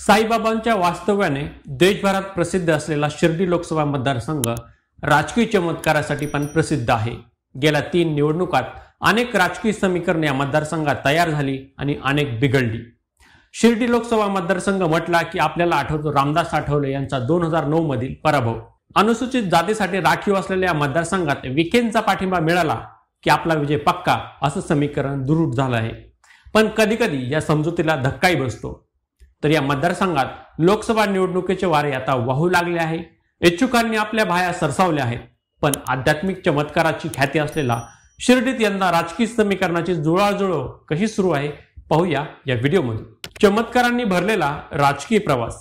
साईबाबांच्या वास्तव्याने देशभरात प्रसिद्ध असलेला शिर्डी लोकसभा मतदारसंघ राजकीय चमत्कारासाठी पण प्रसिद्ध आहे। गेल्या 3 निवडणुकात अनेक राजकीय समीकरणे या मतदारसंघात तयार झाली आणि अनेक बिघडली। शिर्डी लोकसभा मतदारसंघ म्हटला की आपल्याला आठवतो रामदास आठवले यांचा 2009 मधील पराभव। अनुसूचित जातीसाठी राखीव असलेल्या मतदारसंघात विखेंचा पाठिंबा मिळाला की आपला विजय पक्का असं समीकरण दृढ झालं आहे। पण कधी कधी या समजुतीला धक्काही बसतो। तर या मतदारसंघात लोकसभा निवडणुकीचे वारे आता वाहू लागले आहे। इच्छुकांनी आपल्या भाया सरसावल्या आहेत। पण आध्यात्मिक चमत्काराची ख्याती असलेला शिर्डीत यंदा राजकीय समीकरणाची जुळवाजुळव कशी सुरू आहे पाहूया या व्हिडिओमध्ये। चमत्कारांनी भरलेला राजकीय प्रवास।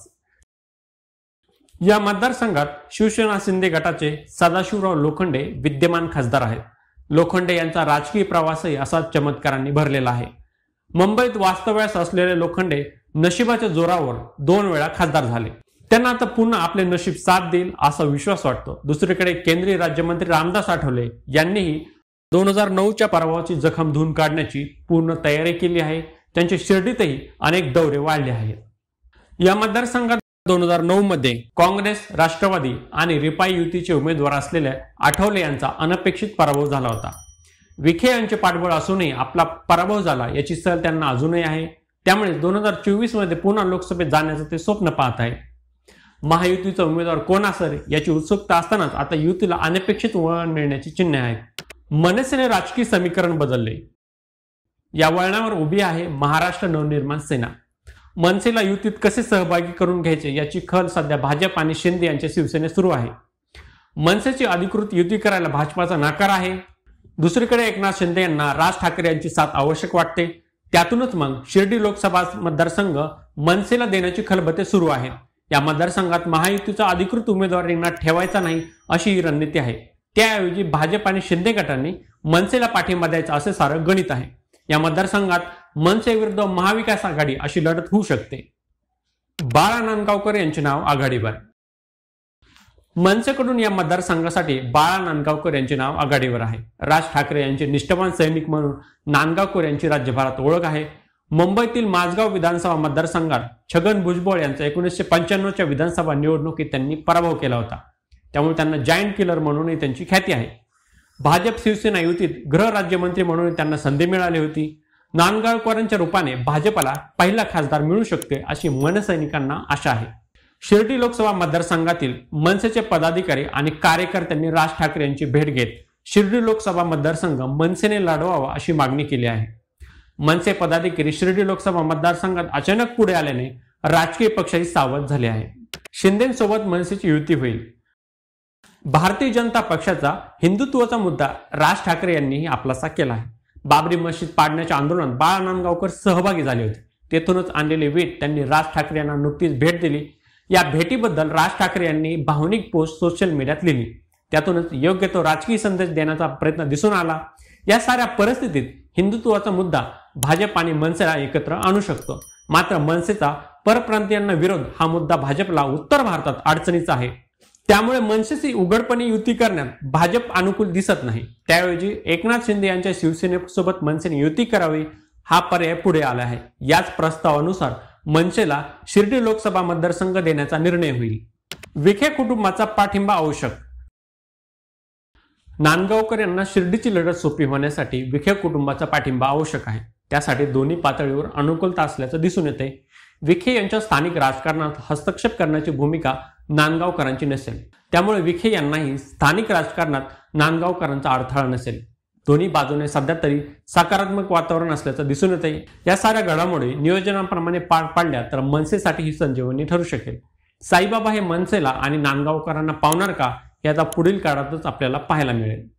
या मतदारसंघात शिवसेना शिंदे गटाचे सदाशिवराव लोखंडे विद्यमान खासदार आहेत। लोखंडे यांचा राजकीय प्रवासही असाच चमत्कारांनी भरलेला आहे। मुंबईत वास्तव्यास असलेले लोखंडे नशिबाच्या जोरावर 2 वेळा खासदार झाले। त्यांना आता पुन्हा आपले नशीब साथ देईल असा विश्वास वाटतो। दुसरीकडे केंद्रीय राज्यमंत्री रामदास आठवले यांनीही 2009च्या पराभवाची जखम धुवून काढण्याची पूर्ण तयारी केली आहे। त्यांचे शिर्डीतही अनेक दौरे वाढले आहेत। या मतदारसंघात 2009 मध्ये काँग्रेस, राष्ट्रवादी आणि रिपाई युतीचे उमेदवार असलेल्या आठवले यांचा अनपेक्षित पराभव झाला होता। विखे यांचे पाठबळ असूनही आपला पराभव झाला याची सल त्यांना अजूनही आहे। त्यामुळे 2024 मध्ये पुन्हा लोकसभेत जाण्याचं ते स्वप्न पाहत आहे। महायुतीचा उमेदवार कोण असेल याची उत्सुकता असतानाच आता युतीला अनपेक्षित वळण मिळण्याची चिन्हे आहेत। मनसेने राजकीय समीकरण बदलले। या वळणावर उभी आहे महाराष्ट्र नवनिर्माण सेना। मनसेला युतीत कसे सहभागी करून घ्यायचे याची खल सध्या भाजप आणि शिंदे यांच्या शिवसेनेत सुरू आहे। मनसेची अधिकृत युती करायला भाजपाचा नकार आहे। दुसरीकडे एकनाथ शिंदे यांना राज ठाकरे यांची साथ आवश्यक वाटते। त्यातूनच मग शिर्डी लोकसभा मतदारसंघ मनसेला देण्याची खलबते सुरू आहेत। या मतदारसंघात महायुतीचा अधिकृत उमेदवार रिंगणात ठेवायचा नाही अशी ही रणनीती आहे। त्याऐवजी भाजप आणि शिंदे गटांनी मनसेला पाठिंबा द्यायचा असे सारं गणित आहे। या मतदारसंघात मनसे विरुद्ध महाविकास आघाडी अशी लढत होऊ शकते। बाळा नांदगावकर यांचे नाव आघाडीवर। मनसेकडून या मतदारसंघासाठी बाळा नांदगावकर यांचे नाव आघाडीवर आहे। राज ठाकरे यांचे निष्ठावान सैनिक म्हणून नांदगावकर यांची राज्यभरात ओळख आहे। मुंबईतील माझगाव विधानसभा मतदारसंघात छगन भुजबळ यांचा 1995च्या विधानसभा निवडणुकीत त्यांनी पराभव केला होता। त्यामुळे त्यांना जायंट किलर म्हणूनही त्यांची ख्याती आहे। भाजप शिवसेना युतीत गृह राज्यमंत्री म्हणून त्यांना संधी मिळाली होती। नांदगावकरांच्या रूपाने भाजपला पहिला खासदार मिळू शकते अशी मनसैनिकांना आशा आहे। शिर्डी लोकसभा मतदारसंघातील मनसेचे पदाधिकारी आणि कार्यकर्त्यांनी राज ठाकरे यांची भेट घेत शिर्डी लोकसभा मतदारसंघ मनसेने लढवावा अशी मागणी केली आहे। मनसे पदाधिकारी शिर्डी लोकसभा मतदारसंघात अचानक पुढे आल्याने राजकीय पक्षही सावध झाले आहे। शिंदेसोबत मनसेची युती होईल। भारतीय जनता पक्षाचा हिंदुत्वाचा मुद्दा राज ठाकरे यांनीही आपलासा केला आहे। बाबरी मशीद पाडण्याच्या आंदोलनात बाळा नांदगावकर सहभागी झाले होते। तेथूनच आणलेली वीट त्यांनी राज ठाकरे यांना नुकतीच भेट दिली। या भेटीबद्दल राज ठाकरे यांनी भावनिक पोस्ट सोशल मीडियात लिहिली। त्यातूनच योग्य तो राजकीय संदेश देण्याचा प्रयत्न दिसून आला। या साऱ्या परिस्थितीत हिंदुत्वाचा मुद्दा भाजप आणि मनसेला एकत्र आणू शकतो। मात्र मनसेचा परप्रांतीयांना विरोध हा मुद्दा भाजपला उत्तर भारतात अडचणीचा आहे। त्यामुळे मनसेची उघडपणे युती करण्यात भाजप अनुकूल दिसत नाही। त्याऐवजी एकनाथ शिंदे यांच्या शिवसेनेसोबत मनसेने युती करावी हा पर्याय पुढे आला आहे। याच प्रस्तावानुसार मनसेला शिर्डी लोकसभा मतदारसंघ देण्याचा निर्णय होईल। विखे कुटुंबाचा पाठिंबा आवश्यक। नांदगावकर यांना शिर्डीची लढत सोपी होण्यासाठी विखे कुटुंबाचा पाठिंबा आवश्यक आहे। त्यासाठी दोन्ही पातळीवर अनुकूलता असल्याचं दिसून येते। विखे यांच्या स्थानिक राजकारणात हस्तक्षेप करण्याची भूमिका नांदगावकरांची नसेल। त्यामुळे विखे यांनाही स्थानिक राजकारणात नांदगावकरांचा अडथळा नसेल। दोन्ही बाजूने सध्या तरी सकारात्मक वातावरण असल्याचं दिसून येते। या साऱ्या घडामोडी नियोजनाप्रमाणे पार पाडल्या तर मनसेसाठी ही संजीवनी ठरू शकेल। साईबाबा हे मनसेला आणि नांदगावकरांना पावणार का याचा पुढील काळातच आपल्याला पाहायला मिळेल।